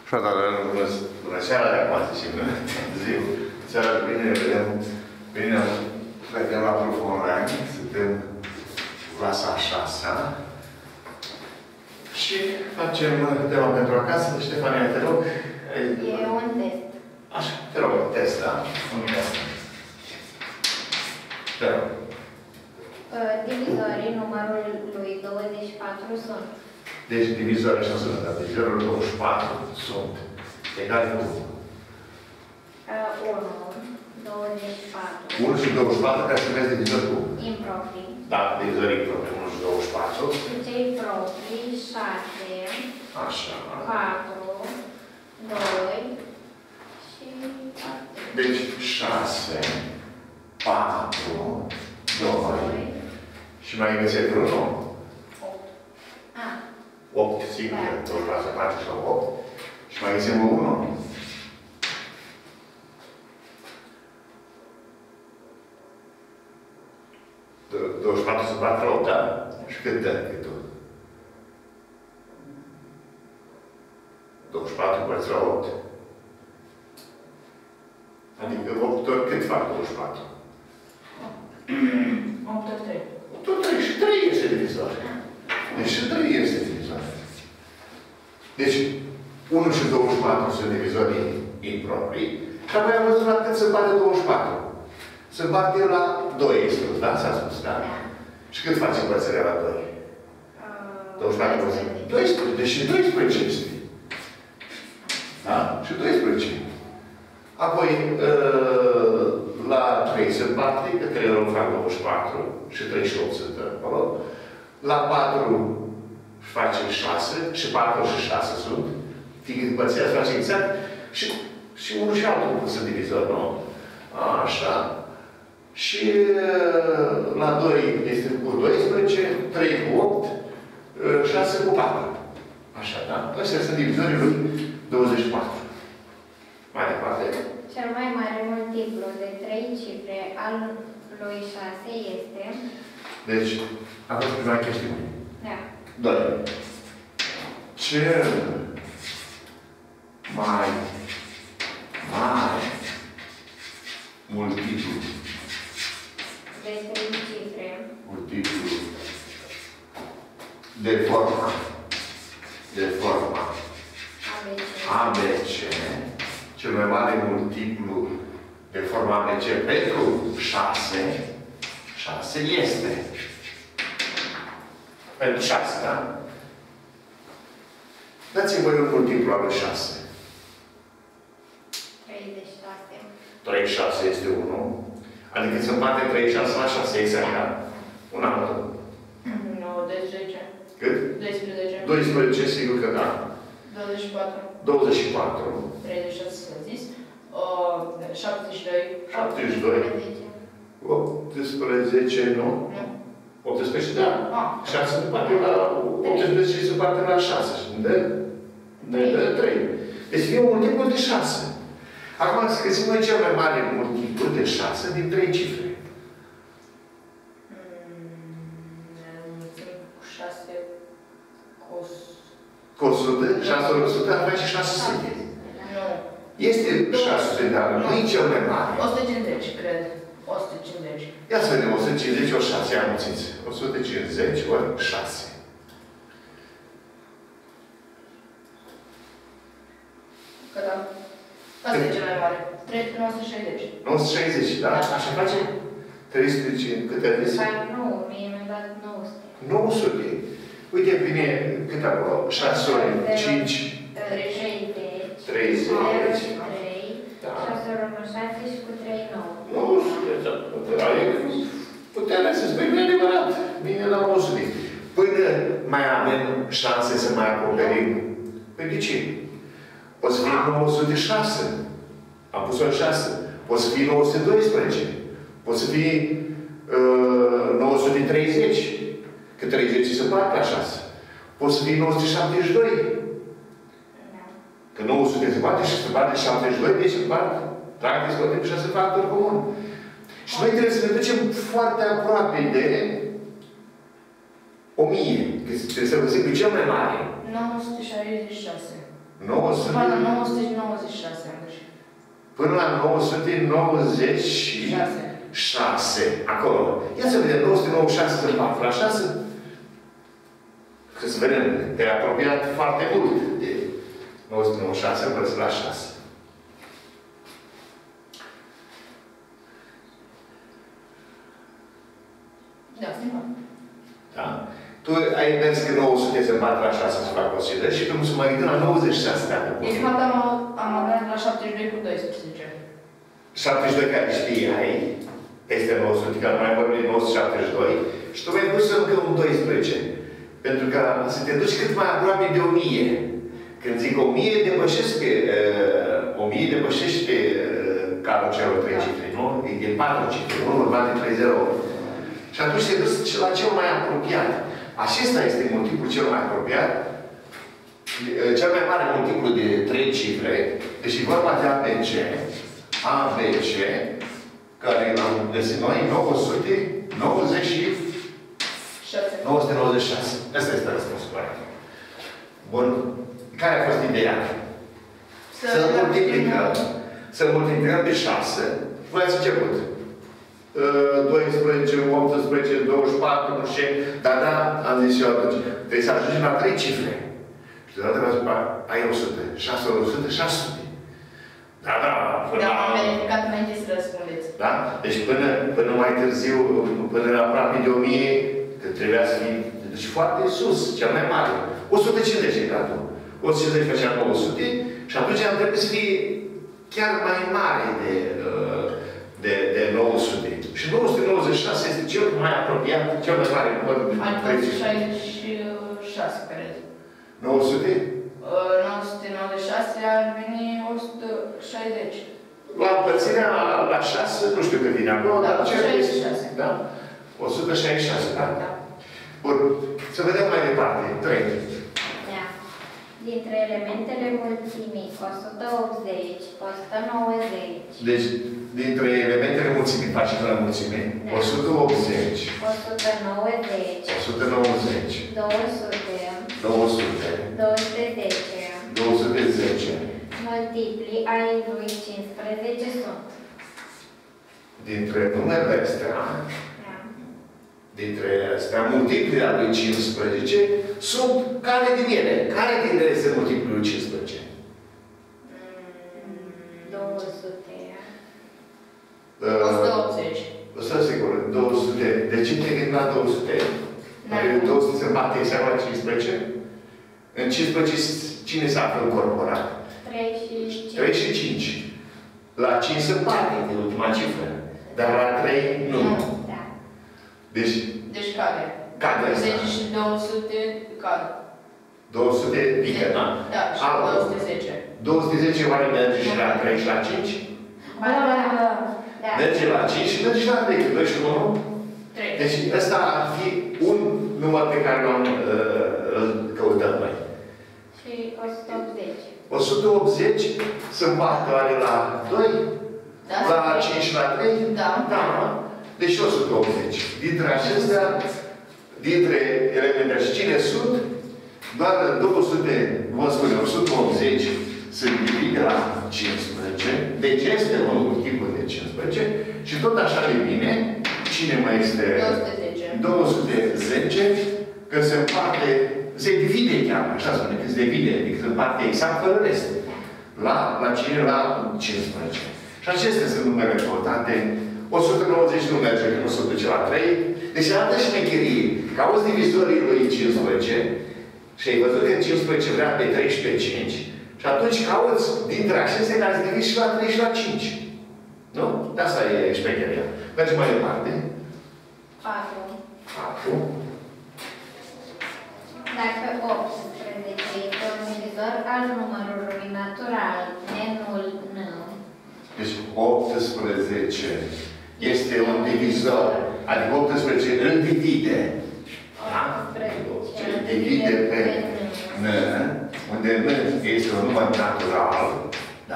Și bună seara de acum, și zi. Seara de bine, vedem la profundare. Suntem clasa a 6-a. Și facem tema pentru acasă. Ștefania, te rog. E un test. Așa, te rog, test, da? Un test. Te rog. Divizorii numărul lui 24 sunt. Deci divizorii așa sunt, dar divizorul 24 sunt egale cu 1, 24. 1 și 24, care se numesc divizor cu? Improprii. Da, divizorii improprii, 1 și 24. Și cei proprii, 6, Așa. 4, 2 și 4. Deci 6, 4, 2 și mai găsesc vreun nou? 8, sigur, 24, 4 sau 8. Și mai găsim 1. De 24 se bate la 8, da? Și cât dă câtul? 24 împărțit la 8. Adică 8 ori cât fac 24? 8 ori 3. 8 ori 3 și 3 este divizor. Deci și 3 este divizor. Deci 1 și 24 sunt divizorii improprii. Și apoi am văzut la cât se bate 24. Se bate la 2 exclus, da? S-a spus, da? Și cât face împărțirea la 2? 24 12. Deci și 12 este. Da? Și 12. Apoi, la 3 se bate, că 3 ori fac 24 și 38 sunt acolo. La 4 face 6 și 4 și 6 sunt. Fiindcă împărțirea se face exact. Și unul și altul sunt divizori, nu? Așa. Și la 2 este cu 12, 3 cu 8, 6 cu 4. Așa, da? Ăștia sunt divizorii lui 24. Mai departe. Cel mai mare multiplu de 3 cifre al lui 6 este... Deci, a fost prima chestiune. Da. 2. Cel mai mare multiplu De 3 cifre. Multiplu de forma ABC, cel mai mare multiplu de forma ABC pentru 6 este pentru 6, da? Dați-mi voi un multiplu al lui 6. 36. 36 este 1. Adică se împarte 36 la 6, exact, da? Un altul. 9, 10. Cât? 12. 12, sigur că da. 24. 24. 36 s-a zis. 72. 72. 18, nu? Nu. 18, da. 6 se împarte la 18 și se împarte la 6. Ne dă 3. Deci e un multiplu de 6. Acum să găsim noi cel mai mare multiplu de 6 din 3 cifre. Cu 6 cu 100, 6 ori 100, ar face 600. Nu. Este 600, dar nu e cel mai mare. 150, cred. 150. Ia să vedem, 150 ori 6, amuțiți. 150 ori 6. Că da. Asta e cel mai mare. 960. 960, da? Așa face? 300, câte ai zis? Nu, mie mi-a dat 900. 900. Uite, vine, cât acolo? 6 ori 5. 30. 30. 3. Da. 6 ori 1, 6 și cu 3, 9. 900, da. Puterea să spui, nu e adevărat. Vine la 100. Până mai avem șanse să mai acoperim. Păi de ce? O să fie 906. Am pus-o în 6. O să fie 912. O să fie 930. Că 30 se împarte la 6. Poate să fie 972. Că 900 se bate și se bate 72, deci se împarte. Practic se bate cu 6 factori comuni. Și noi trebuie să ne ducem foarte aproape de 1000. Că trebuie să găsim pe cel mai mare. 966. 900... Până la 996 am greșit. Până la 996. Acolo. Ia să vedem, 996 sunt 4 la 6. Că să vedem, te-ai apropiat foarte mult de 996 împărțit la 6. Da, schimbăm. Da? Tu ai mers că 900 se împarte la 6 să fac considerări și tu să mă gândim la 96 dacă poți. Deci am dat la 72 cu 12. 72 care știai, peste 900, că mai vorbim de 972, și tu mai pus încă un 12. Pentru că să te duci cât mai aproape de 1000. Când zic 1000, depășește cadrul celor 3 cifre, nu? E de 4 cifre, nu? Urma de 30. Și atunci te duci la cel mai apropiat. Acesta este multiplul cel mai apropiat. Cel mai mare multiplu de 3 cifre. Deci e vorba de ABC. ABC, care l-am găsit noi, 996. Asta este răspunsul corect. Bun. Care a fost ideea? Să-l multiplicăm pe 6. Voi ați început. 12, 18, 24, nu știu. Dar da, am zis eu atunci. Trebuie să ajungem la 3 cifre. Și deodată v-ați zis, ai 100. 6 ori 100, 600. Da, da. Da, am verificat înainte să răspundeți. Da? Deci până mai târziu, până la aproape de 1000, că trebuia să fie deci foarte sus, cel mai mare. 150 e datul. 150 făcea 900 și atunci am trebuit să fie chiar mai mare de 900. Și 996 este cel mai apropiat, cel mai mare număr de 66, cred. 900? 996 ar veni 160. La împărțirea la 6, nu știu cât vine acolo, dar 166. Da? 166, da? Da. Bun. Să vedem mai departe. 3. Da. Dintre elementele mulțimii 180, 190. Deci, dintre elementele mulțimii, facem la mulțime, Da. 180, 190, 190, 200, 200, 210. 210. Multipli ai lui 15 sunt. Dintre numerele astea, multipli al lui 15, sunt care din ele? Care din ele este multiplul lui 15? 200. 180. Asta sigur, 200. De ce te gândi la 200? Are 200 se împarte exact la 15? În 15 cine s-a află încorporat? 3 și 5. La 5 se împarte, de ultima cifră. Dar la 3 nu. Da. Deci cade. Cade asta. 10 și 200 cad. 200 pică, da? Da, și 210. 210 oare merge și la 3 și la 5? Da. Merge la 5 și merge la 3. 2 și 1? 3. Deci ăsta ar fi un număr pe care îl căutăm noi. Și 180. 180 se împarte oare la 2? Da, la 5 și la 3? Da. Da. Deci 180. Dintre acestea, dintre elemente și cine sunt, doar 200, vom spune, 180 se ridică la 15. Deci este un multiplu de 15. Și tot așa de bine, cine mai este? 210. 210, că se împarte, se divide chiar, așa spune, că se divide, adică se împarte exact fără rest. La cine? La 15. Și acestea sunt numere importante. 190 nu merge, că nu se duce la 3. Deci arată șmecherie. Că auzi divizorii lui 15 și ai văzut că 15 vrea pe 3 și pe 5 și atunci cauți dintre acestea care se divizi și la 3 și la 5. Nu? De asta e șmecheria. Mergem mai departe. 4. 4. Dacă 18 este un divizor al numărului natural, n-ul n. Deci 18 este un divizor. Adică 18 îl divide. Da? Îl divide pe n, unde n este un număr natural. Da.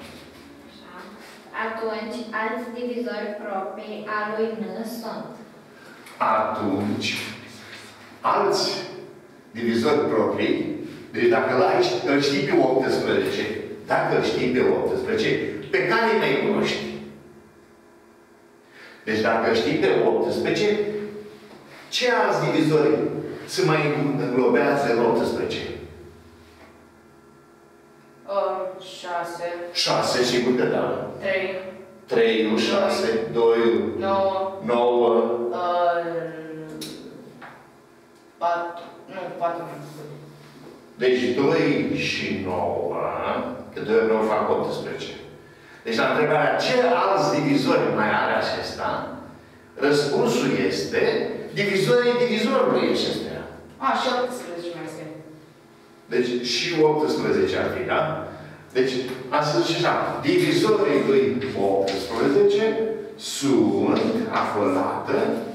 Atunci, alți divizori proprii a lui n sunt. Atunci, alți divizori proprii Deci dacă îl știi pe 18, dacă îl știi pe 18, pe care mai cunoști? Deci dacă îl știi pe 18, ce alți divizori se mai înglobează în 18? 6. 6, sigur că da. 3. 3, 6, 2, 9. 9. 4. Nu, 4. Deci 2 și 9, că 2 ori 9 fac 18. Deci la întrebarea ce alți divizori mai are acesta, răspunsul este divizorii divizorului acestea. Și 18 mai este. Deci și 18 ar fi, da? Deci, am să zice așa, divizorii lui 18 sunt aflată.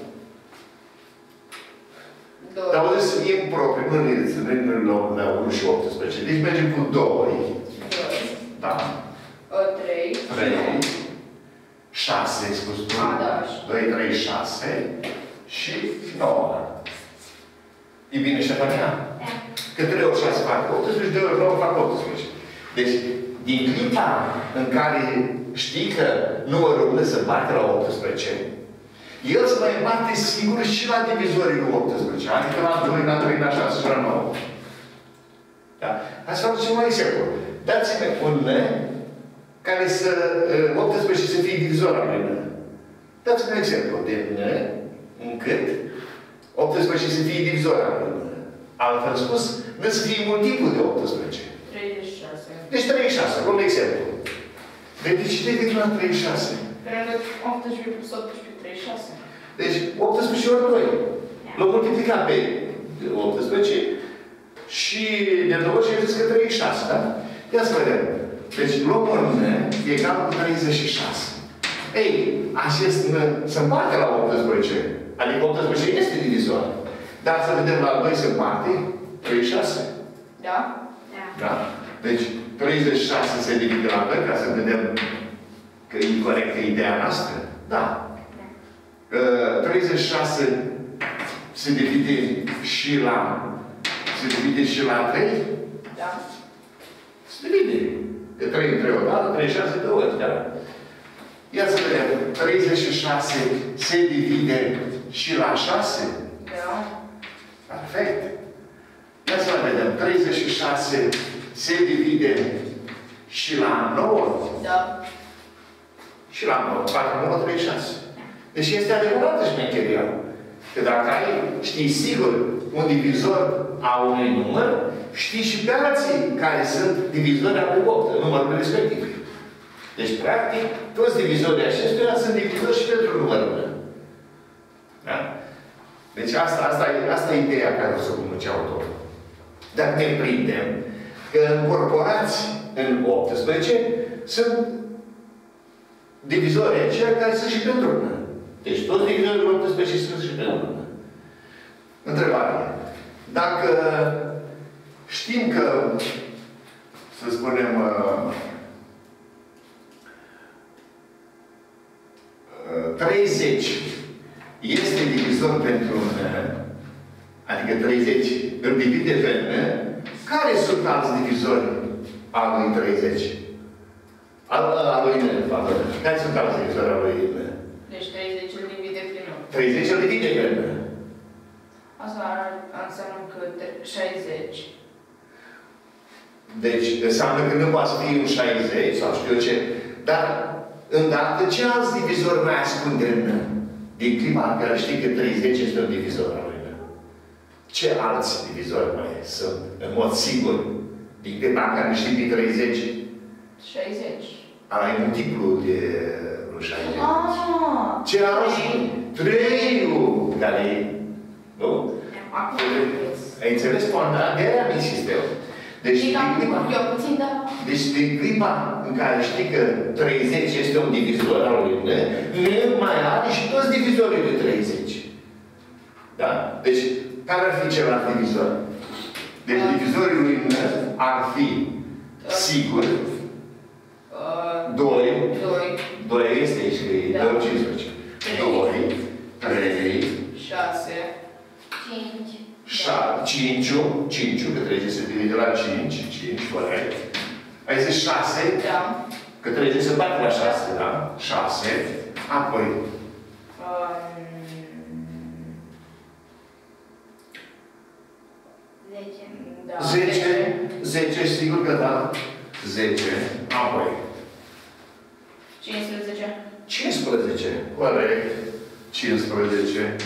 Dar o zis improprii, nu luăm la 1 și 18. Deci mergem cu 2. 2. Da. 3. 3. 6, spus tu. Da. 2, 3, 6. Și 9. E bine, Ștefania? Da. Că 3 ori 6 fac 18, 2 ori 9 fac 18. Deci, din clipa în care știi că numărul ăla se împarte la 18, el se mai împarte sigur și la divizorii lui 18. Adică la 2, la 3, la 6 și la 9. Da? Hai să facem un exemplu. Dați-mi un N care să 18 să fie divizor al lui N. Dați-mi un exemplu de N încât 18 să fie divizor al lui N. Altfel spus, N să fie multiplu de 18. 36. Deci 36, luăm exemplu. De ce te la 36? Pentru 18 plus 18, 36. Deci 18 ori 2. L-am multiplicat pe 18 și de două și zis că 36, da? Ia să vedem. Deci luăm un N egal cu 36. Ei, acest N se împarte la 18. Adică 18 este divizor. Dar să vedem la 2 se împarte 36. Da? Da? Deci 36 se divide la 2 ca să vedem că e corectă ideea noastră. Da. 36 se divide și la 3? Da. Se divide. De 3 în 3 odată, 36 de ori, da? Ia să vedem. 36 se divide și la 6? Da. Perfect. Ia să vedem. 36 se divide și la 9? Da. Și la 9. 4, 9, 36. Deci este adevărată șmecheria. Că dacă știi sigur un divizor a unui număr, știi și pe alții care sunt divizori al lui 8, numărul respectiv. Deci, practic, toți divizorii acestuia sunt divizori și pentru numărul ăla. Da? Deci asta e ideea care o să comunice autorul. Dar ne prindem că încorporați în 18 sunt divizorii aceia care sunt și pentru număr. Deci toți divizorii 18 sunt și pentru număr. Întrebare. Dacă știm că, să spunem, 30 este divizor pentru N, adică 30 îl divide pe N, care sunt alți divizori al lui 30? Al lui N, de fapt. Care sunt alți divizori al lui N? Deci 30 îl divide prin 8. 30 îl divide pe N. Asta înseamnă că 60. Deci, înseamnă că nu poate fi un 60, sau știu eu ce. Dar, îndată, ce alți divizori mai ascunde în N? Din clipa în care știi că 30 este un divizor al lui N. Ce alți divizori mai sunt, în mod sigur, din clipa în care știi că 30? 60. Ai multiplu de 60. Ce alți? 3-ul care e. Nu? Acum ai înțeles poanta? De-aia am insist eu. Deci, eu puțin, da. Deci, din clipa în care știi că 30 este un divizor al lui N, N mai are și toți divizorii de 30. Da? Deci, care ar fi celălalt divizor? Deci, divizorii lui N ar fi, sigur, 2. 2 este aici, că e 15. 2, 3, 6, 5. 5, că 30 se divide la Ai zis 6? Da. Că 30 se bate la 6, da? 6. Apoi. 10, sigur că da. 10. Apoi. 15. Corect. 15.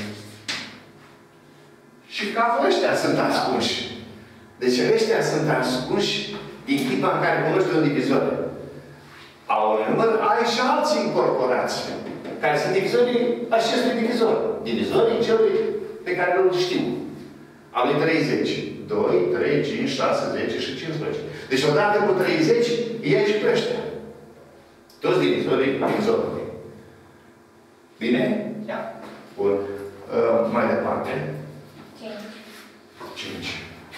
Și cam ăștia sunt ascunși. Deci ăștia sunt ascunși din clipa în care cunoști un divizor. Au un număr, ai și alții incorporați, care sunt divizorii acestui divizor. Divizorii celui pe care îl știu. Al lui 30. 2, 3, 5, 6, 10 și 15. Deci odată cu 30, iei și pe ăștia. Toți divizorii divizorului. Bine? Da. Bun. Mai departe. 5.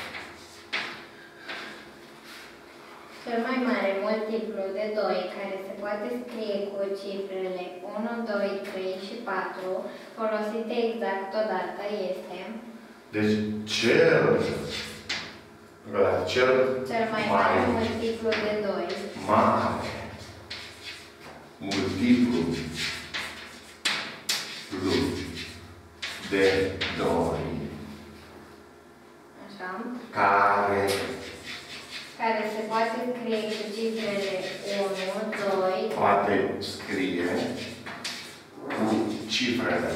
Cel mai mare multiplu de 2 care se poate scrie cu cifrele 1, 2, 3 și 4 folosite exact odată este... Deci cel mai mare multiplu de 2. Mare multiplu de 2 Așa. Care se poate scrie cu cifrele 1, 2... Poate scrie cu cifrele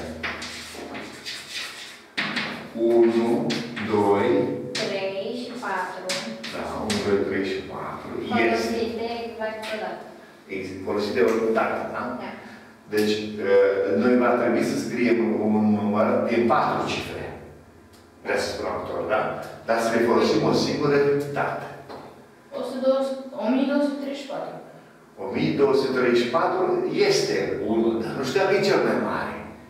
1, 2... 3 și 4. Da, 1, 2, 3 și 4. Folosite exact odată. Folosite odată, da? Da. Deci, noi va trebui să scriem un număr din 4 cifre. Vreau să spun autor, da? Dar să le folosim o singură dată. 1234. 1234 este unul, dar nu știu dacă e cel mai mare.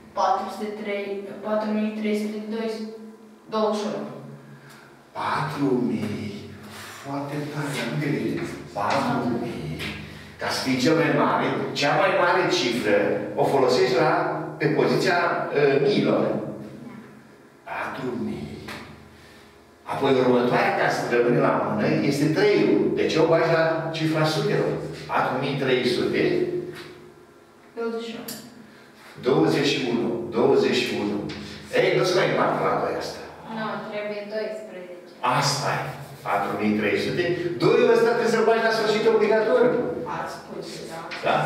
4321. 4000. Foarte tare, am gândit. 4000. Ca să fie cel mai mare, cea mai mare cifră o folosești pe poziția miilor. 4000. Apoi următoarea, ca să rămâne la mână, este 3-ul. Deci o bagi la cifra sutelor. 4300. 21. Ei, nu se mai împartă la 2 asta. Nu, trebuie 12. Asta e. 4300. 2-ul ăsta trebuie să-l bagi la sfârșit obligatoriu. Ați spus, Da?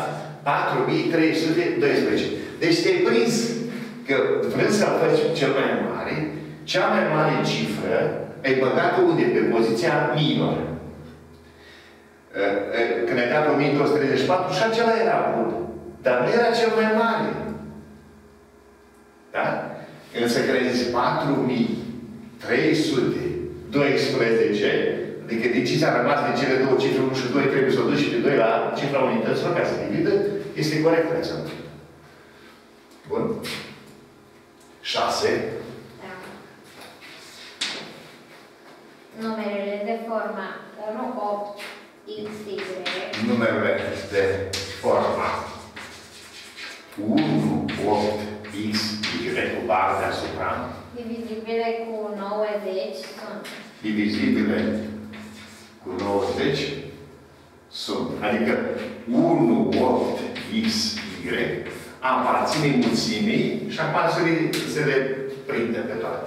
4312. Deci te-ai prins că vrând să-l faci cel mai mare, cea mai mare cifră ai băgat-o unde? Pe poziția miilor. Când ai dat 1234, și acela era bun. Dar nu era cel mai mare. Da? Însă când ai zis 4312, adică din ce ți-a rămas din cele două cifre, 1 și 2, trebuie să o duci și pe 2 la cifra unităților, ca să dividă, este corect reținut. Bun? 6. Da. Numerele de forma 1, 8, x, y. Numerele de forma 1, 8, x, y, cu bară deasupra. Divizibile cu 90 sunt. Divizibile cu 90 sunt. Adică 1, 8, x, y aparține mulțimii și acum se le prinde pe toate.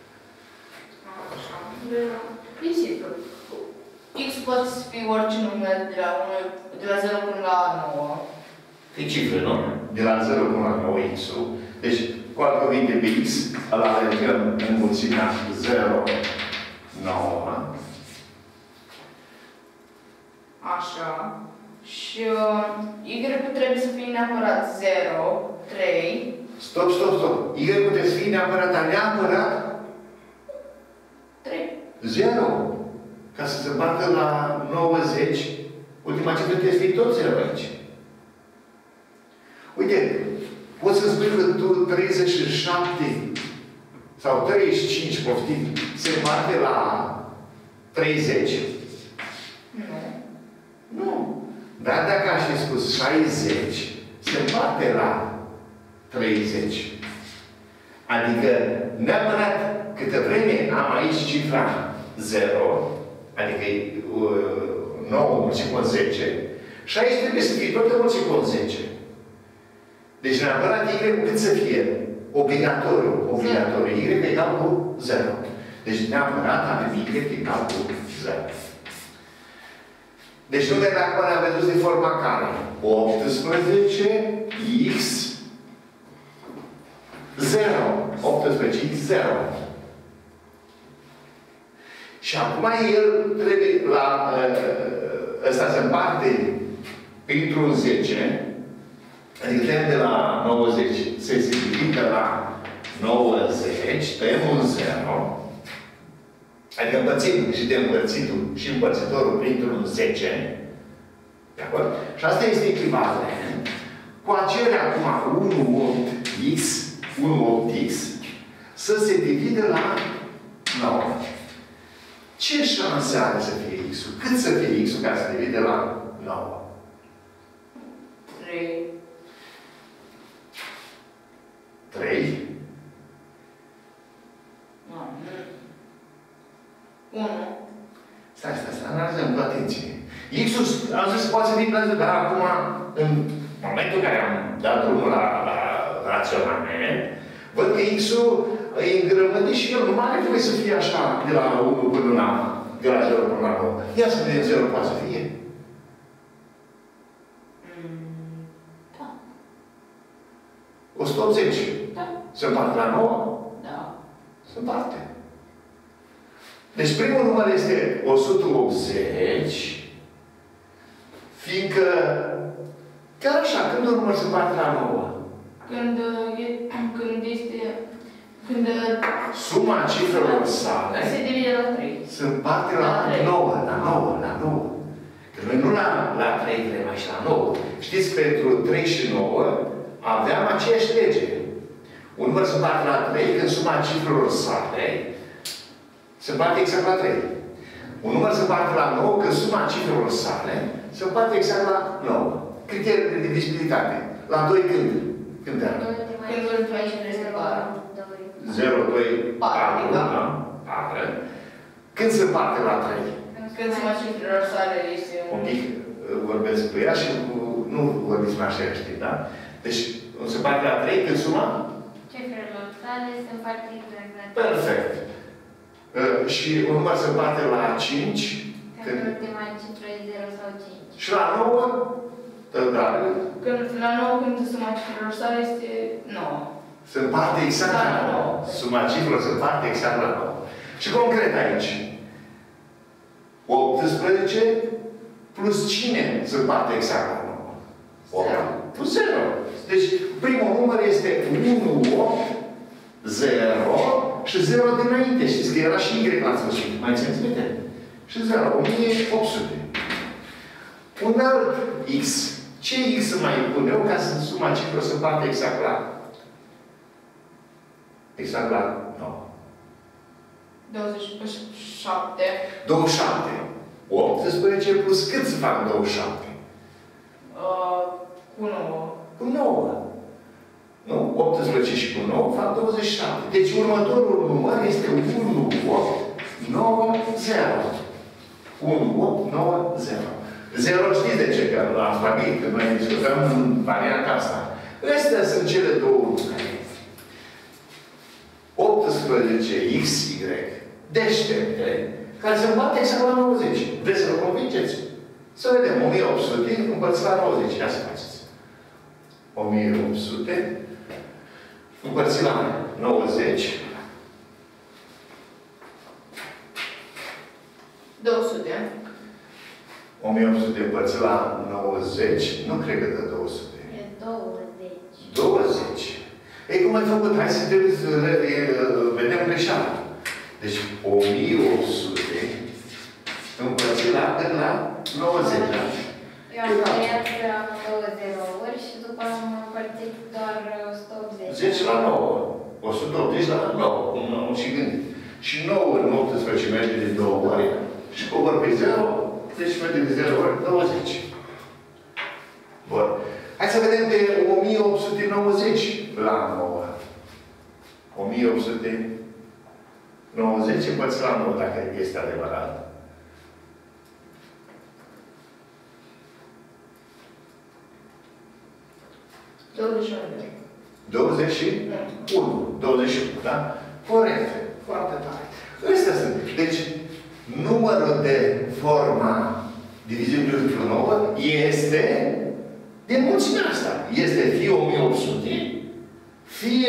E simplu. X poate fi orice numer de la 0 până la 9. E cifre, nu? De la 0 până la 9 x-ul. Deci, cu alte cuvinte, pe x îl alegăm în mulțimea 0, 9. Așa. Și Y-ul trebuie să fie neapărat 0, 3. Stop. Y-ul trebuie să fie neapărat, dar neapărat 3. 0. Ca să se bată la 90, ultima cifră trebuie să fie tot 0 aici. Uite, poți să spui că tu 37 sau 35, poftim, se bate la 30? Nu. Dar dacă aș fi spus 60, se bate la 30. Adică, neapărat, câtă vreme am aici cifra 0, adică 9 mulțit cu 10. Și aici trebuie să fie tot mulțit cu 10. Deci neapărat Y cât să fie? Obligatoriu. Y egal cu 0. Deci neapărat avem Y egal cu 0. Deci numele acum le-am redus de forma care? 18 x 0. 18 x 0. Și acum el trebuie la ăsta se împarte printr-un 10, adică tăiem de la 90, se simplifică la 90, tăiem un 0, adică împărțim și de împărțitul și împărțitorul printr-un 10, de acord? Și asta este echivalent cu acele acum 1,8x, 1,8x, să se divide la 9. Ce șanse are să fie x-ul? Cât să fie x-ul ca să se divide la 9? 3. 3? 1. Stai, analizăm cu atenție. X-ul, am zis, poate să fie plăcut, dar acum, în momentul în care am dat drumul la raționament, văd că X-ul e îngrămădit și el nu mai trebuie să fie așa, de la 1 până la, de la 0 până la 9. Ia să vedem 0 poate să fie. Da. 180. Da. Se împarte la 9? Da. Se împarte. Deci primul număr este 180, fiindcă chiar așa, când un număr se împarte la 9? Când suma cifrelor sale se divide la 3. se împarte la 9, la 9. Că noi nu la 3 vrem aici, la 9. Știți, pentru 3 și 9 aveam aceeași lege. Un număr se împarte la 3 când suma cifrelor sale se împarte exact la 3. Un număr se împarte la 9 când suma cifrelor sale se împarte exact la 9. Criteriul de divizibilitate. La 2 când? Când era? Când îl faci în rezervară. 0, 2, 4, da? 4. Când se împarte la 3? Când suma cifrelor sale este un pic vorbesc cu ea și nu vorbiți mai așa, știi, da? Deci, se împarte la 3 când suma? Cifrelor sale se împarte exact la 3. Perfect. Și un număr se împarte la 5. Când ultima cifră e 0 sau 5. Și la 9? Dragă? La 9, când suma cifrelor sale este 9. Se împarte exact la 9. Suma cifrelor se împarte exact la 9. Și concret aici. 18 plus cine se împarte exact la 9? 0. Plus 0. Deci, primul număr este 1, 8, 0 și 0 dinainte. Știți că era și Y la sfârșit. Mai țineți minte? Și 0. 1800. Un alt X. Ce X să mai pun eu ca să suma cifră să împarte exact la 9? 27. 27. 18 plus cât să fac 27? Cu 9. Cu 9. Nu? 18 și cu 9 fac 27. Deci următorul număr este 1, 8, 9, 0. 1, 8, 9, 0. 0 știți de ce? Că l-am stabilit, că noi discutăm în varianta asta. Astea sunt cele două numere. 18xy deștepte, care se împarte exact la 90. Vreți să vă convingeți? Să vedem. 1800 împărțit la 90. Ia să faceți. 1800 împărțit la 90. 200. 1800 împărțit la 90. Nu cred că dă 200. E 20. 20. Ei, cum ai făcut? Hai să vedem greșeala. Deci, 1800 împărțit la 90. Eu am tăiat două zerouri și după am împărțit doar 180. 10 la 9. 180 la 9. Cum am și gândit. Și 9 în 18 merge de 2 ori. Și cobor pe 0. Deci merge de 0 ori 20. Bun. Hai să vedem pe 1890 la 9. 1890 împărțit la 9, dacă este adevărat. 21. 21. 21, da? Corect. Foarte tare. Astea sunt. Deci, numărul de forma divizibil într-o nouă este de mulțimea asta. Este fie 1800, fie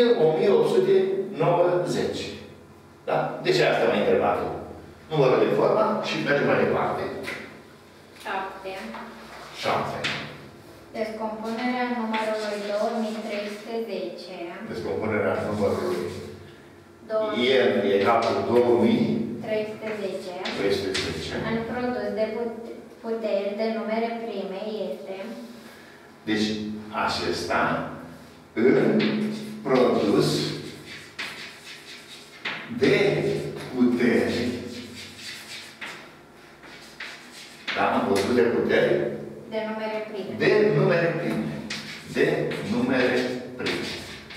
1890. Da? De ce asta m-a întrebat? Numărul de forma și mergem mai departe. 7. 7. Descompunerea numărului 2310. Descompunerea numărului Două- n egal cu 310. 2310. În produs de puteri de numere prime este Deci, acesta în produs de puteri. Da? În produs de puteri de numere prime. de numere prime. De numere prime.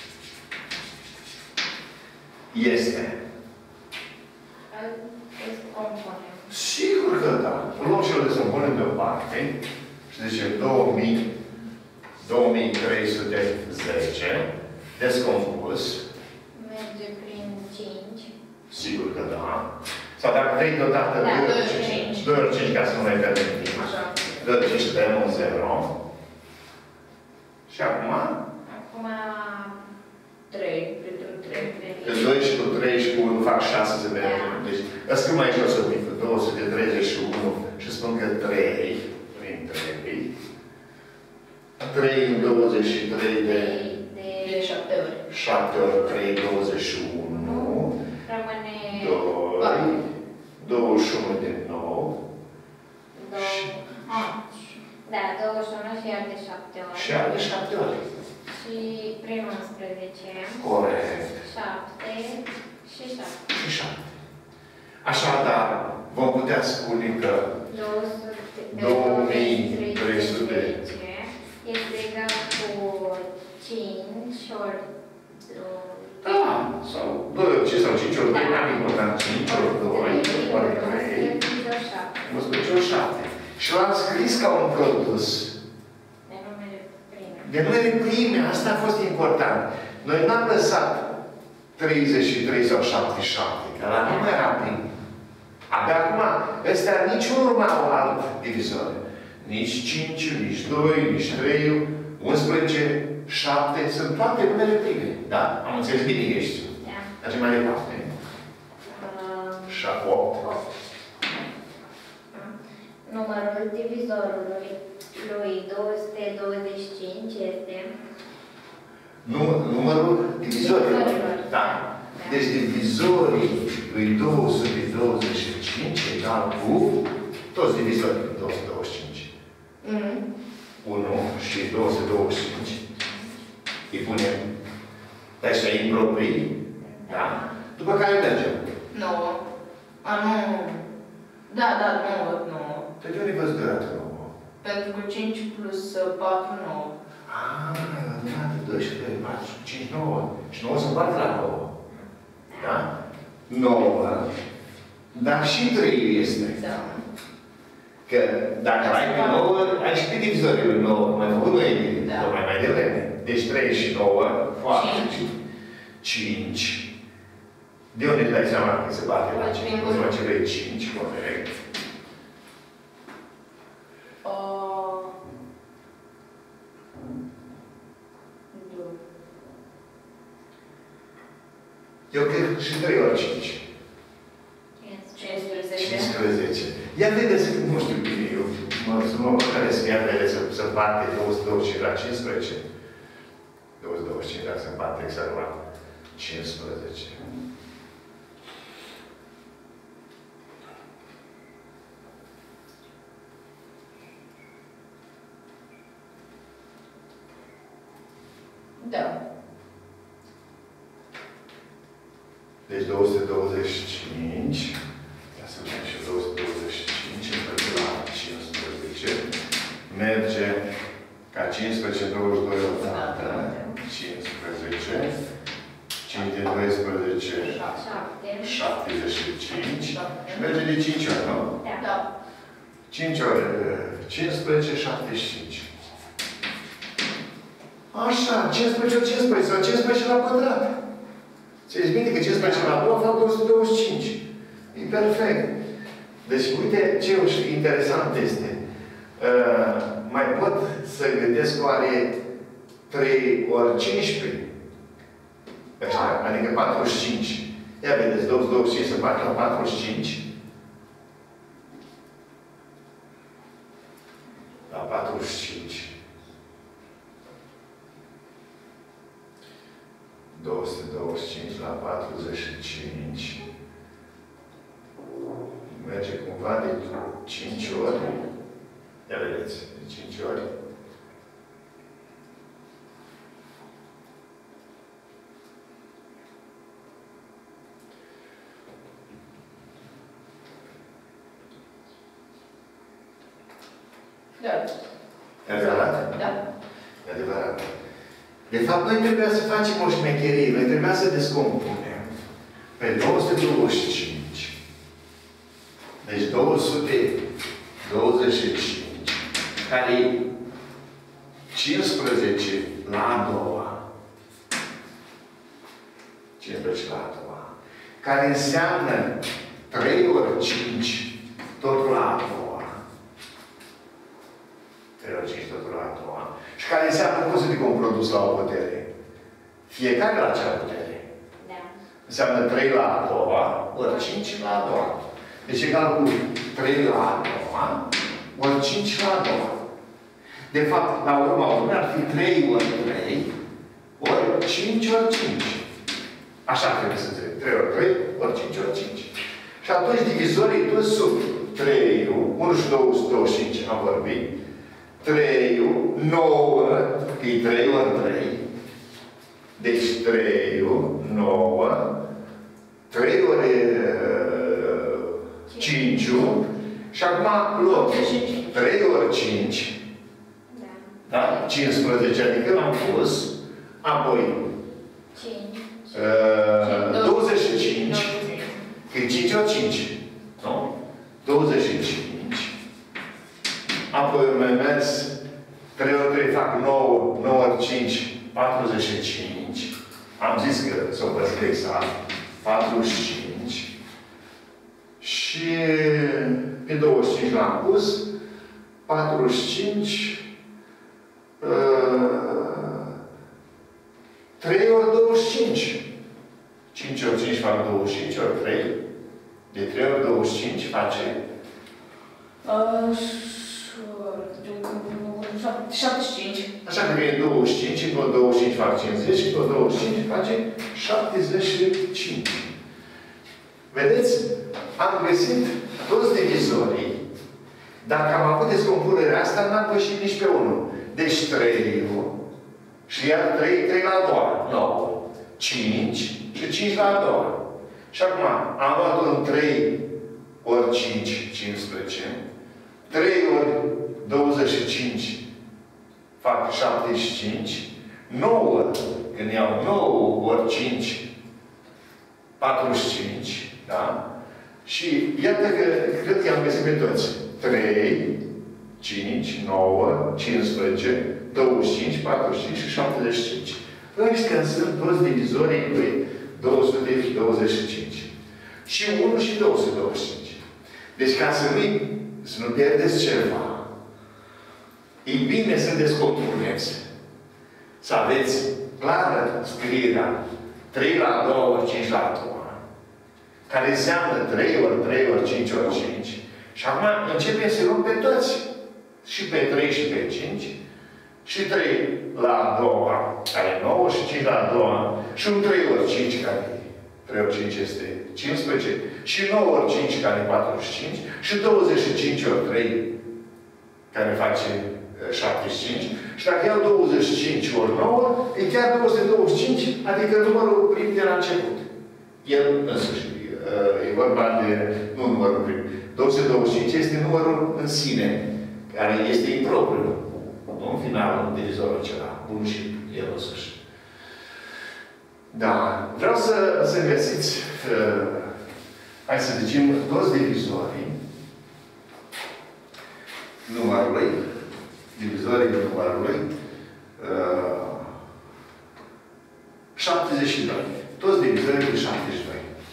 Este. Îl descompunem. Sigur că da. În loc și îl descompunem deoparte și zicem 2310 descompus. Merge prin 5. Sigur că da. Sau dacă vrei deodată Da, 2 ori 5. 2 ori 5 ca să nu mai pierdem timp. Așa. 2 ori 5 tăiem un 0. Și acum? Acum 3, prieten 3. Că 2 și cu 3 și cu 1 fac 6 se vede. Da. Deci, îți scriu mai jos o pică. 231 și spun că 3 prin 3. 3 în 23 de de 7 ori. 7 ori 3, 21. rămâne 2, 21 din nou. 2. Da, 21 și iar de 7 ori. Și are de 7 ori. Și prin 11. Corect. 7 și 7. Și 7. Așadar, vom putea spune că 2310 este egal cu 5 ori 2. da, sau 2 ori 5 sau 5 ori 2, n-am important, 5 ori 2, ori 3, mă spune ori 7. Și l-am scris ca un produs. De numere prime. De numere prime, asta a fost important. Noi n-am lăsat 33 sau 77, că la nu era prim. Abia acum, ăstea nici nu urmau alt divizor. Nici 5, nici 2, nici 3, 11, 7, sunt toate numere prime. Da? Am înțeles bine ești. Da. Mergem mai departe. 8. Numărul divizorului lui 225 este Numărul divizorilor. Da. Deci divizorii lui 225 egal cu toți divizorii 225. 1 și 225. Îi punem pe ăștia improprii. Da? După care mergem. 9. A, nu. Da, 9. Pe de unde văd dată 9? Pentru că 5 plus 4, 9. Da, 12, 4, 5, 9. Și 9 se împarte la 9. Da? 9. Dar și 3 este. Da. Că dacă ai pe 9, ai și pe divizorii lui 9. Mai făcut noi mai devreme. Deci 3 și 9, foarte 5. De unde îți dai seama că se bate la 5? Înseamnă ce vrei 5, corect. Eu cred că și 3 ori 5. 15. Ia vedeți, nu știu bine, eu mă băcăresc, ia vedeți să bate 225 la 15. 225, dacă se bate exact la 15. Da. Deci 225. Ia să vedem și 225 împărțit la 15. Merge ca 15, 22 o dată. 15. 5 din 12. 75. Și merge de 5 ori, nu? Da. 5 ori 15, 75. Așa, 15 ori 15 sau 15 la pătrat. Ți-ești bine că 15 la 2 fac 225. E perfect. Deci, uite ce interesant este. Mai pot să gândesc oare 3 ori 15. Așa, adică 45. Ia vedeți, 25 se face la 45. La 45. 225 la 45. Merge cumva de 5 ori. Ia vedeți, de 5 ori. Da. E adevărat? Da. E adevărat. De fapt, noi trebuia să facem o șmecherie. Noi trebuia să descompunem pe 225. Deci 225, care e 15 la a doua. 15 la a doua. Care înseamnă 3 ori 5, totul la a doua. 3 ori 5, totul la a doua. Și care înseamnă cum se decom produs la o putere. Fiecare la acea putere. Da. Înseamnă 3 la a doua, ori 5 la a doua. Deci egal cu 3 la a doua, ori 5 la a doua. De fapt, la urma urmei ar fi 3 ori 3, ori 5 ori 5. Așa trebuie să înțeleg. 3 ori 3, ori 5 ori 5. Și atunci divizorii toți sub 3, 1 și 225 am vorbit. 3, 9, că e 3 ori 3. Deci 3, 9, 3 ori 5 și acum luăm 3 ori 5. Da? 15, adică l-am pus. Apoi 25. Că e 5 ori 5. Nu? 25. Apoi mai mers 3 ori 3 fac 9, 9 ori 5, 45. Am zis că s-o păstră exact. 45. Și pe 25 l-am pus. 45. 3 ori 25. 5 ori 5 fac 25 ori 3. De 3 ori 25 face 75. Așa că vine 25, și tot 25 fac 50, și tot 25 face 75. Vedeți? Am găsit toți divizorii. Dacă am avut descompunerea asta, n-am pășit nici pe unul. Deci 3 și iar 3 la a doua. 9. 5 și 5 la a doua. Și acum am luat un 3 ori 5, 15. 3 ori 25 fac 75. 9, când iau 9 ori 5, 45. Da? Și iată că cred că am găsit pe toți. 3, 5, 9, 15, 25, 45 și 75. Ăștia sunt toți divizorii lui 225. Și 1 și 225. Deci ca să nu pierdeți ceva, e bine să descompuneți. Să aveți clară scrierea 3 la a doua ori 5 la a doua, care înseamnă 3 ori 3 ori 5 ori 5. Și acum începem să luăm pe toți. Și pe 3 și pe 5. Și 3 la a doua, care e 9, și 5 la a doua. Și un 3 ori 5, care 3 ori 5 este 15. Și 9 ori 5, care e 45. Și 25 ori 3, care face 75. Și dacă iau 25 ori 9, e chiar 225, adică numărul prim de la început. El însuși. E vorba de, nu numărul prim. 225 este numărul în sine, care este impropriu. Nu în finalul divizorul acela. Bun și el însuși. Da. Vreau să găsiți, hai să zicem, toți divizorii numărului, divizorii numărului 72. Toți divizorii de 72.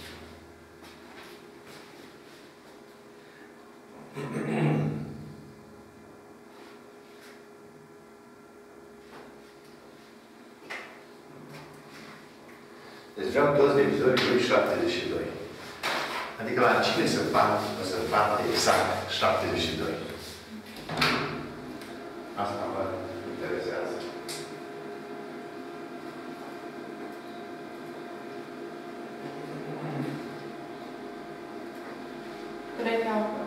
Deci vreau toți divizorii lui 72. Adică la cine se împarte exact 72? Asta mă interesează. Cred că am.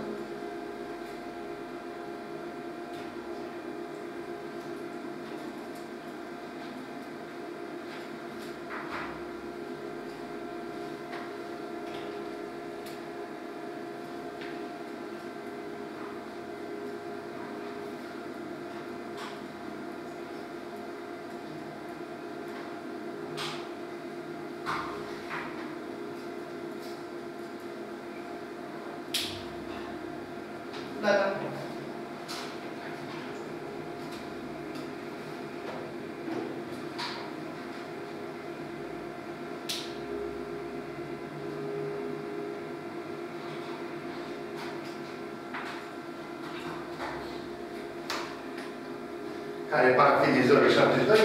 Gata. Care par fi divizorii 72?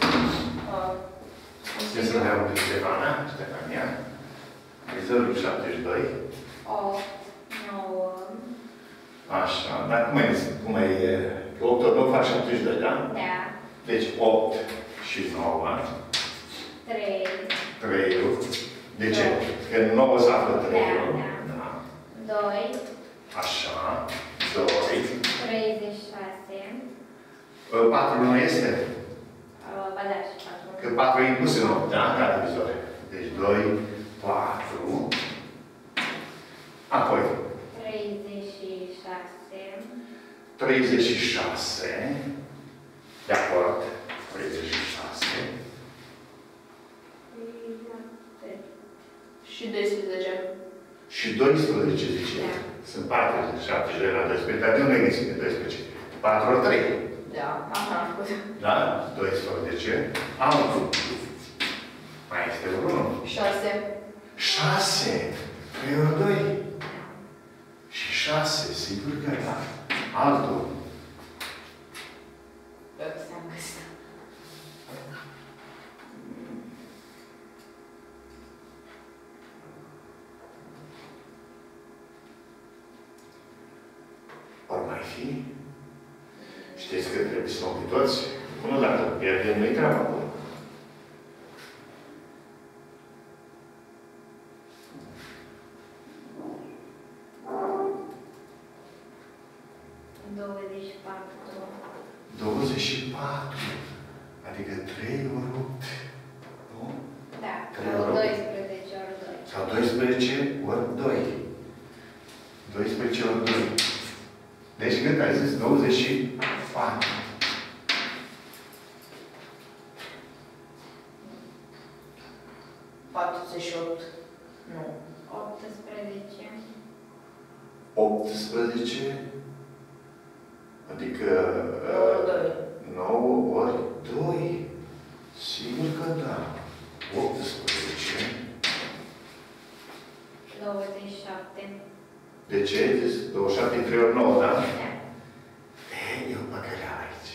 Ce să vreau de Ștefania. Divizorul 72. 8, 9. Așa, dar cum e 8 ori 9 fac 72, da? Da. Deci 8 și 9. 3. 3. De ce? Că 9 se află 3. Da. 2. Așa. 2. 36. 4 nu este? Ba da, și 4. Că 4 e inclus în 8, da? Ca divizor. Deci 2, 4. Apoi. 36. 36. De acord. 36. Și 12. Și 12, zice. Sunt 47 la 12. Dar de unde găsim de 12? 4 ori 3. Da, așa am făcut. Da? 12. Altul. Mai este unul. 6. 6. 3 ori 2. Și 6. Sigur că da. Altul. Ți-am găsit. Ori mai fi. Știți că trebuie să mă toți? Până dacă pierdem, nu-i treaba acolo. Adică 3 ori 8. Nu? Da, 3 sau ori 8. 12 ori 2. Sau 12 ori 2. 12 ori 2. Deci cât ai zis? 24. Nu. 18. 18. Adică 9 ori 2. Sigur că da. 18. 27. De ce? 27 3 ori 9, da? Da. E o păcăleală aici.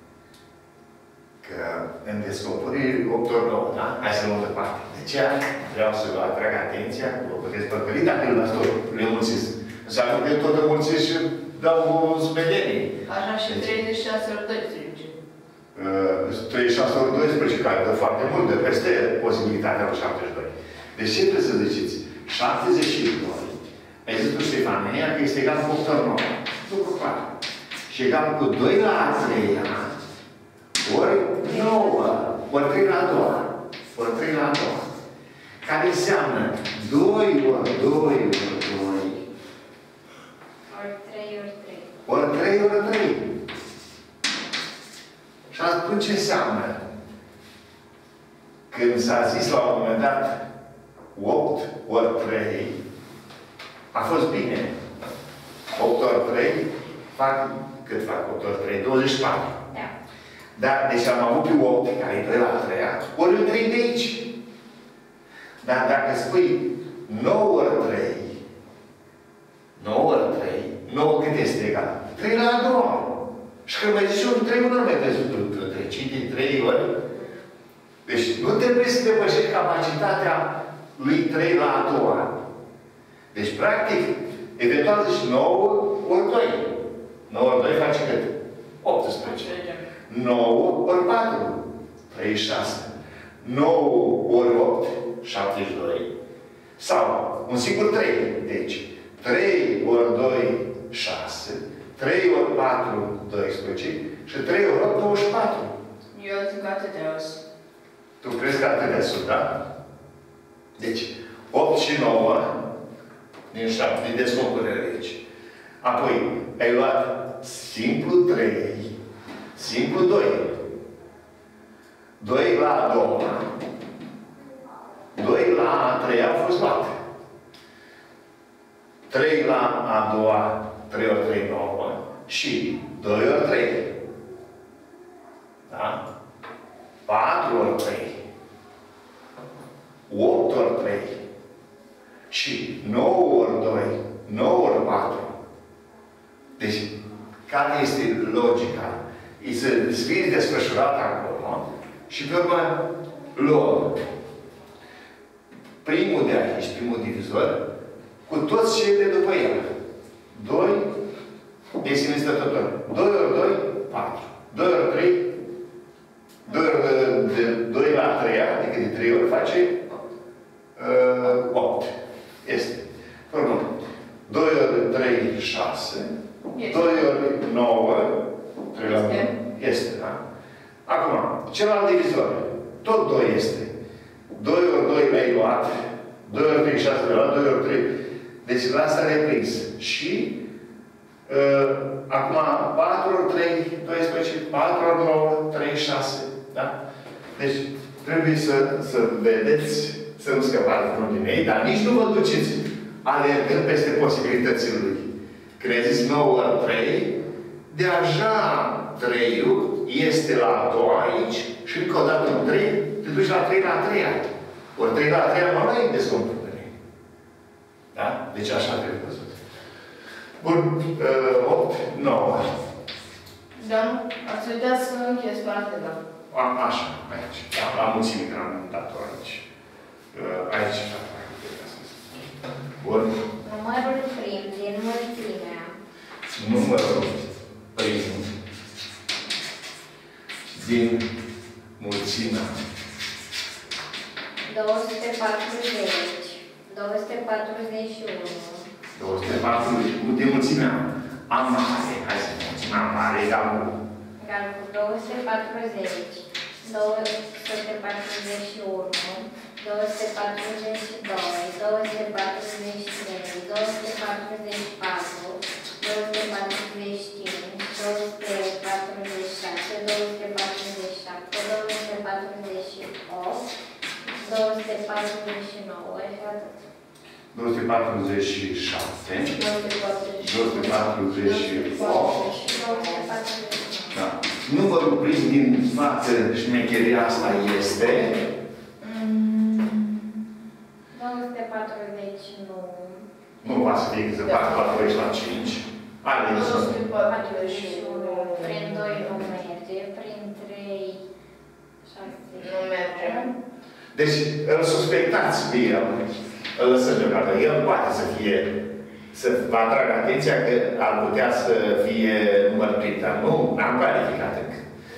Că în descompunere 8 ori 9, da? Hai să luăm de parte. De ce vreau să vă atrag atenția, vă puteți păcăli dacă le mulțiți. Înseamnă că tot mulțiți și dau o sumedenie. Așa și 36 ori 12. 36 ori 12, care dă foarte mult, de peste posibilitatea lui 72. Deci ce trebuie să ziceți? 72. Ai zis cu Ștefania că este egal cu 8 ori 9. Lucru clar. Și egal cu 2 la a 3-a, ori 9, ori 3 la a 2-a. Ori 3 la a 2-a. Care înseamnă 2 ori 2 ori 2. Ori 3 ori 3. Ori 3 ori 3. Și atunci ce înseamnă? Când s-a zis la un moment dat 8 ori 3, a fost bine. 8 ori 3 fac, cât fac 8 ori 3? 24. Da. Da, deci am avut pe 8, care e 2 la 3, ori 3 de aici. Dar dacă spui 9 ori 3, 9 ori 3, 9 cât este egal? 3 la a doua. Și când mai zici 1, 3, nu mai vezi 3, ci din 3 ori. Deci nu trebuie să depășești capacitatea lui 3 la a doua. Deci, practic, eventual zici 9 ori 2. 9 ori 2 face cât? 18. 9 ori 4. 36. 9 ori 8. 72. Sau un singur 3. Deci, 3 ori 2, 6. 3 ori 4, 12. Și 3 ori 8, 24. Eu zic atât de os. Tu crezi că atât de sus, da? Deci, 8 și 9 din 7, din descompunere aici. Apoi, ai luat simplu 3, simplu 2. 2 la a doua, 2 la a treia au fost luate. 3 la a doua, 3 ori 3, 9. Și 2 ori 3. Da? 4 ori 3. 8 ori 3. Și 9 ori 2. 9 ori 4. Deci, care este logica? Este scrie desfășurat acolo. Și pe urmă, luăm primul de aici, primul divizor, cu toți cei de după el. 2 de sine stătător. 2 ori 2, 4. 2 ori 3, 2 la 3, adică de 3 ori face 8. Este. Urmă. 2 ori 3, 6. 2 ori 9, 3 la 9. Este, da? Acum, celălalt divizor. Tot 2 este. 2 ori 2 le-ai luat. 2 ori 3, 6 le-ai luat. 2 ori 3. Deci la asta reprins. Și acum 4 ori 3, 12. 4 ori 9, 3, 6. Da? Deci trebuie să vedeți, să nu scăpați unul din ei, dar nici nu vă duceți alergând peste posibilitățile lui. Credeți 9 ori 3, deja 3-ul este la a doua aici și încă o dată în 3, te duci la 3 la 3. Ori 3 la 3 nu mai e descompunere. Da? Deci așa trebuie văzut. Bun. 8, 9. Dar ați uitat să încheiesc partida. Așa, aici. Da, la mulțime că am dat-o aici. Aici. Bun. Numărul prim din mulțimea. Numărul prim din mulțimea 240, 241. 241 din mulțimea a mare. Hai să vedem. Mulțimea mare egal cu Egal cu 240, 241, 242, 243, 244, 245, 246, 247, 248, 249 și atât. 247, 248. Da. Numărul prins din față șmecheria asta este 240 nu. Nu poate să fie că 40 la 5. Are 241. Prin 2 nu merge, prin 3, 6. Nu merge. Deci, îl suspectați pe el. Îl lăsăm deocamdată. El poate să fie, să vă atrag atenția că ar putea să fie număr prim, dar nu am clarificat încă.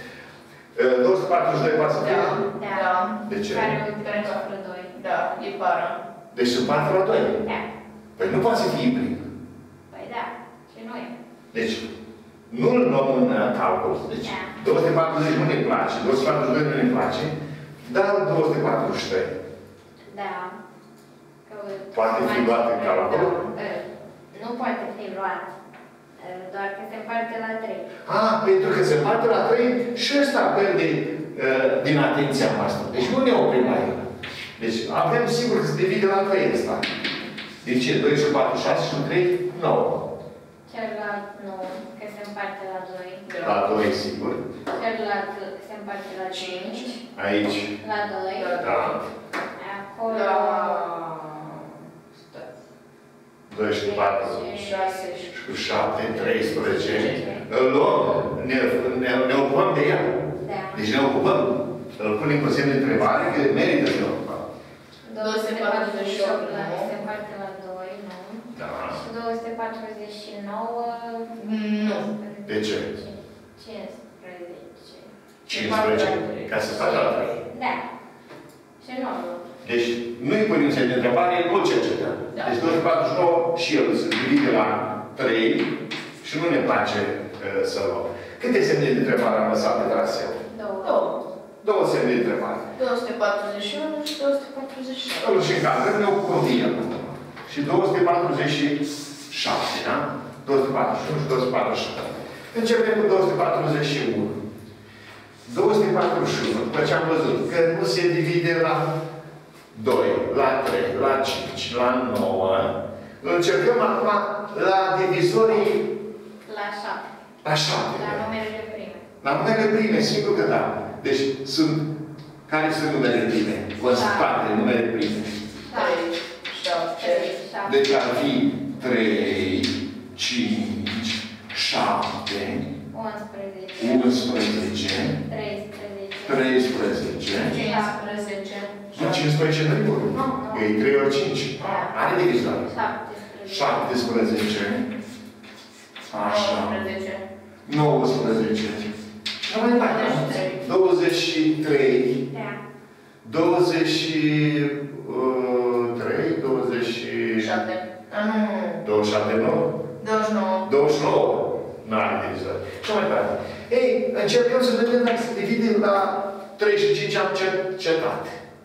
242 poate să fie? Da. De ce? Care e 2. Da, e para. Deci sunt 4 la 2. Da. Păi nu poate să fie prim. Păi da. Și noi. Deci, nu-l luăm în calcul. Deci, 240 nu ne place, 242 nu ne place, dar 243. Da. Poate fi luat în calcul? Nu poate fi luat. Doar că se împarte la 3. Pentru că se împarte la 3 și ăsta pierde din atenția noastră. Deci nu ne oprim la el. Deci avem sigur că se divide la 3 ăsta. De ce? 2 și 4, 6 și 3, 9. Celălalt nu, că se împarte la 2. La 2, sigur. Celălalt se împarte la 5. Aici. La 2. Da. Acolo... La... 2 și 4. 6 Și 7, 13. Îl luăm, ne ocupăm de el. Da. Deci ne ocupăm. Îl punem cu semn de întrebare, că merită să ne ocupăm. 248 se împarte la 2, nu? Da. Și 249... Nu. De ce? 15. 15. Ca să facă la 3. Da. Și 9. Deci nu-i punem semn de întrebare, el nu cercetăm. Da. Deci 249 și el se divide la 3 și nu ne place să luăm. Câte semne de întrebare am lăsat pe traseu? 2. 2 semne de întrebare. 241 și 247. Îl și încadrăm, ne ocupăm de el. Și 247, da? 241 și 247. Începem cu 241. 241, după ce am văzut că nu se divide la 2, la 3, la 5, la 9, încercăm acum la divizorii La 7. la 7. La numerele prime. La numerele prime, sigur că da. Deci sunt... Care sunt numerele prime? Constatate, numerele prime. 3, 7. Deci ar fi 3, 5, 7, 11. 11, 13. 15. Nu, 15 nu-i bun. E 3 ori 5. Are divizor. 17. Așa. 19. Și mai departe. 23. Da. 23, 7. Nu. 27, nu? 29. 29. Nu are divizor. Și mai departe. Ei, încercăm să vedem dacă se divide la 3 și 5 am cercetat.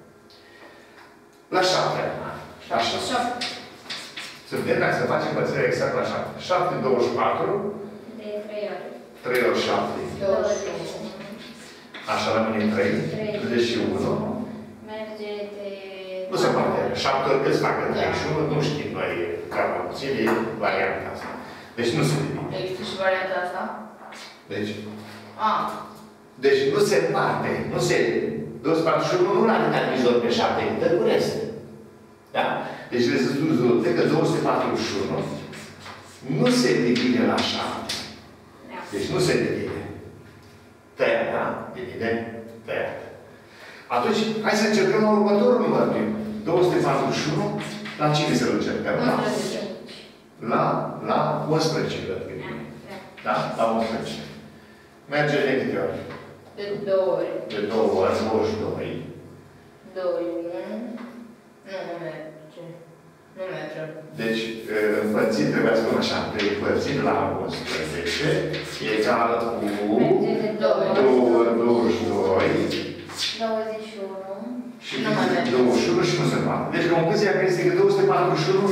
La 7. Așa. Să vedem dacă se face învățarea exact la 7. 7 în 24. De 3 ori. 3 ori 7. 21. Așa rămâne 3. 31. Merge de... Nu se poate. 7 ori cât facă 31. Nu știm noi care puțin e varianta asta. Deci nu se divide. Există și varianta asta? Deci... Deci nu se împarte. Nu se... 241 nu are divizor pe 7. Dă cu rest. Da? Deci rezultă că 241 nu se divide la 7. Deci nu se divide. Tăiat, da? Divide, tăiat. Atunci, hai să încercăm la următorul număr. 241, la cine să-l încercăm? 11. La 11, cred că e. Da? La 11. Merge de câte ori? de 2 ori. De 2 ori, 22. 2, 1. Nu merge. Nu merge. Deci, împărțit, trebuie să spun așa, împărțit la 11 egal cu 2 ori 22 21. și 21 și nu se poate. Deci, concluzia care este că 241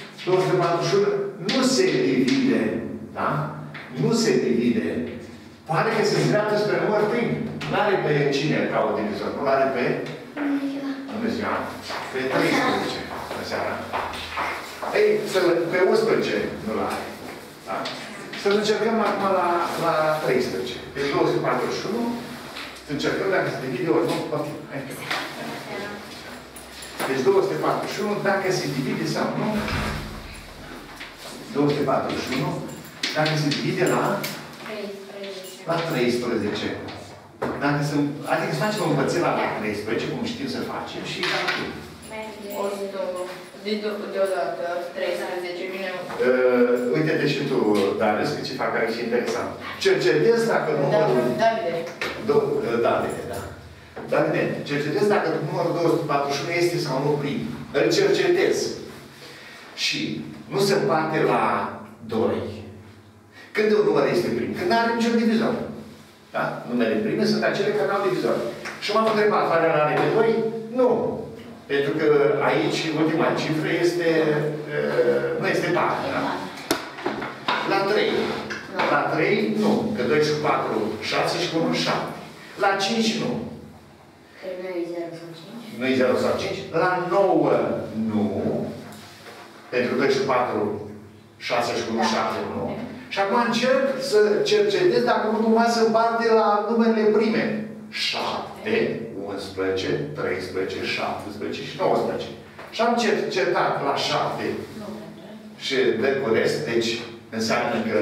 nu se divide, da? Nu se divide. Pare că se îndreaptă spre număr prim. Nu are pe cine ca o divizor, nu are pe... Bună ziua! Pe 13, în seara. Ei, pe 11 nu-l are. Da? Să-l încercăm acum la 13. Deci 241. Să încercăm dacă se divide ori nu. Ok, hai. Deci 241, dacă se divide sau nu. 241, dacă se divide la 13. Dacă se, adică să facem o împărțire la 13, cum știm să facem, și calcul. Deodată, 13, vine... Uite-te și tu, Darius, că ce fac aici e interesant. Cercetez dacă numărul... Davide. Davide, da. Davide, cercetez dacă numărul 241 este sau nu prim. Îl cercetez. Și nu se împarte la 2. Când un număr este prim? Când nu are niciun divizor. Da? Numele prime sunt acele care nu au divizor. Și m-am întrebat, oare are de 2? Nu. Pentru că aici, ultima cifră este, nu este 4, da? La 3. La 3, nu. Că 2 și 4, 6 și 1, 7. La 5, nu. Că nu e 0 sau 5. Nu e 0 sau 5. La 9, nu. Pentru 2 și 4, 6 și 1, 7, nu. Și acum încerc să cercetez dacă nu cumva se împarte la numerele prime. 7, 11, 13, 17 și 19. Și am cercetat la 7 și dă cu rest, deci înseamnă că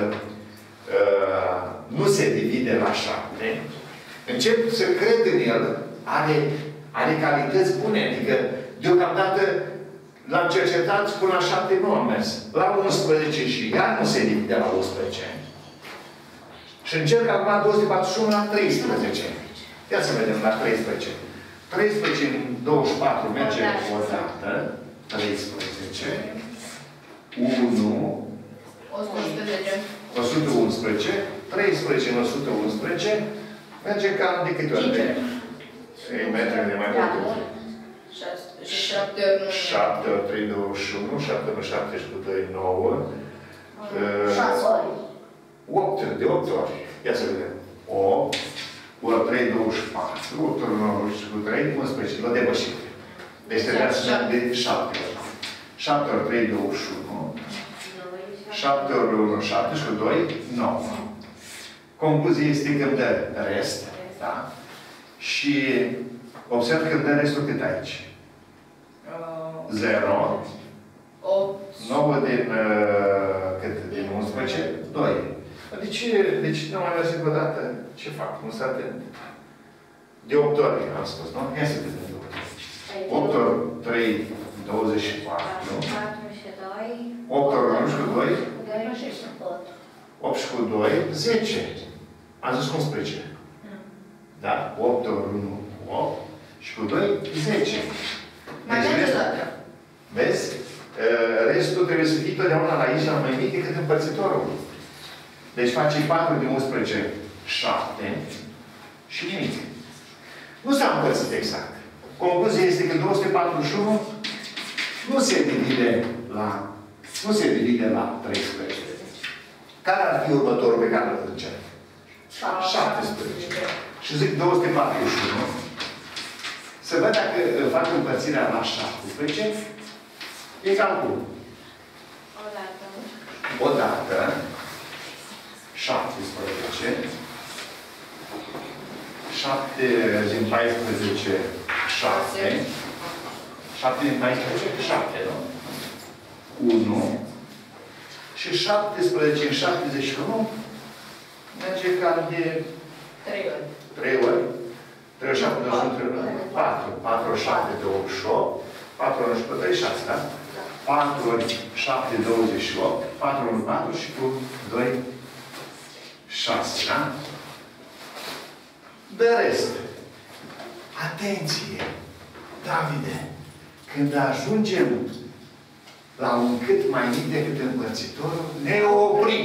nu se divide la 7. Încep să cred în el, are calități bune, adică deocamdată l-am cercetat până la 7 nu am mers. La 11 și iar nu se divide la 11. Și încerc acum 241 la 13. Ia să vedem la 13. 13 în 24 merge o dată. 13. 1. 110. 111. 13 în 111. Merge cam de câte ori? Merge de mai multe. 7 ori 7 ori 3, 21. 7 ori 7 și cu 2, 9. 6 ori. 8 de 8 ori. Ia să vedem. 8 ori 3, 24. 8 ori 9 și cu 3, 11. L-a depășit. Deci trebuia să merg de 7 ori. 7 ori 3, 21. 7 ori 1, 7 și cu 2, 9. Concluzia este că îmi dă rest. Da? Și observ că îmi dă restul cât aici? 0. 8. 9 din, cât? Din 11? 2. Deci nu mai mers încă o dată. Ce fac? Nu s-a atent. De 8 ori am spus, nu? Ia să vedem de 8 ori. 8 ori 3, 24. 4 și 2. 8 ori 1 și cu 2. 2 și 8. 8 și cu 2, 10. Am zis 11. Da? 8 ori 1, 8. Și cu 2, 10. Mai merge dată. Vezi? Restul trebuie să fie totdeauna la aici, mai mic decât împărțitorul. Deci face 4 din 11, 7 și nimic. Nu s-a împărțit exact. Concluzia este că 241 nu se divide la 13. Care ar fi următorul pe care îl încerc? 17. Și zic 241. Să văd dacă fac împărțirea la 17. E calcul. Odată. 17. 7 din 14, 7. 7 din 14, 7, nu? 1. Și 17 în 71 merge cam de 3 ori. 3 ori. 3 ori 7 ori 4. 4 ori 7 de 88. 4 ori 11, 6, da? 4 ori 7, 28. 4 ori 4 și cu 2, 6, da? De rest. Atenție! Davide! Când ajungem la un cât mai mic decât împărțitorul, ne oprim.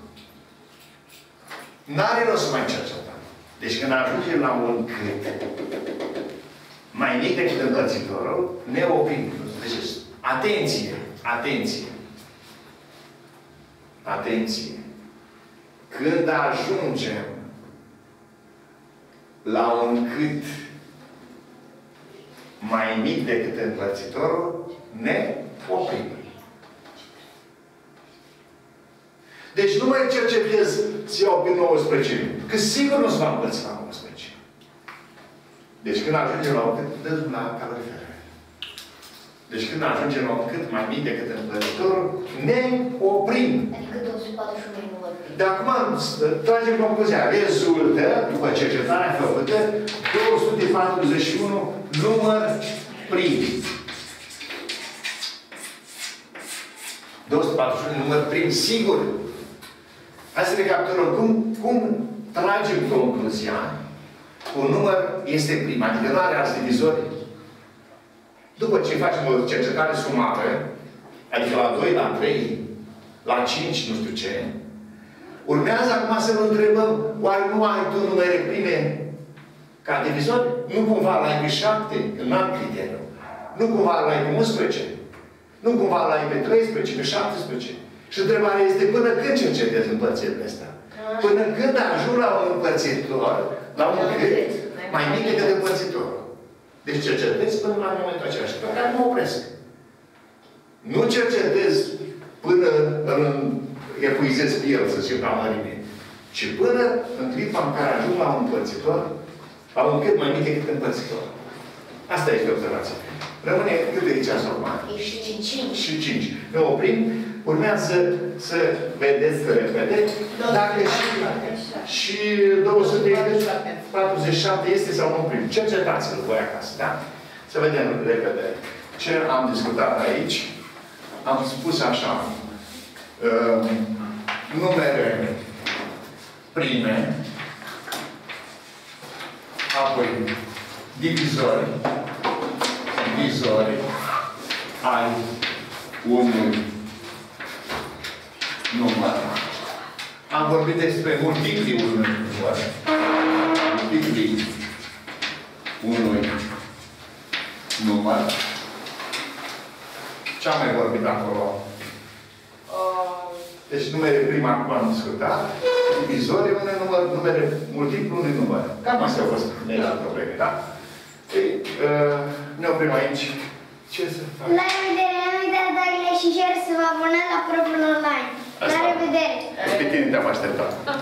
N-are rost să mai cercetăm. Deci când ajungem la un cât mai mic decât împărțitorul, ne oprim. Deci, atenție! Atenție! Atenție! Când ajungem la un cât mai mic decât împărțitorul, ne oprim. Deci nu mai cercetez să iau pe 19, că sigur nu se va împărți la 19. Deci când ajungem la un cât, dăm la calorifer. Deci când ajungem la un cât mai mic decât împărțitorul, ne oprim. Adică 241 nu vorbim. De acum tragem concluzia. Rezultă, după cercetarea făcută, 241 număr prim. 241 număr prim, sigur. Hai să recapitulăm. Cum tragem concluzia că un număr este prim, adică nu are alți divizori. După ce facem o cercetare sumară, adică la 2, la 3, la 5, nu știu ce, urmează acum să ne întrebăm, oare nu ai tu numere prime ca divizor? Nu cumva l-ai pe 7, în alt criteriu. Nu cumva l-ai pe 11. Nu cumva l-ai pe 13, pe 17. Și întrebarea este, până când cercetezi împărțirile astea? Până când ajung la un împărțitor, la un cât mai mic decât împărțitorul. Deci cercetez până la momentul acela. Și pe care mă opresc. Nu cercetez până epuizez pe el, să zic, la mărime. Ci până în clipa în care ajung la un împărțitor, la un cât mai mic decât împărțitor. Asta este observația. Rămâne cât de aici acum? Și 5. Și 5. Ne oprim. Urmează să vedeți repede dacă și 247 este sau nu oprim. Cercetați-l voi acasă, da? Să vedem repede ce am discutat aici. Am spus așa. Numere prime, apoi divizori ai unui număr. Am vorbit despre multipli unui număr. Multipli unui număr. Ce am mai vorbit acolo? Deci numere prima acum am discutat. Divizorii unui număr, numere multiplu unui număr. Cam astea au fost mele probleme, da? Ei, ne oprim aici. Ce să fac? La revedere! Nu uitați like și share să vă abonați la propriul online. La revedere! Pe tine te-am așteptat.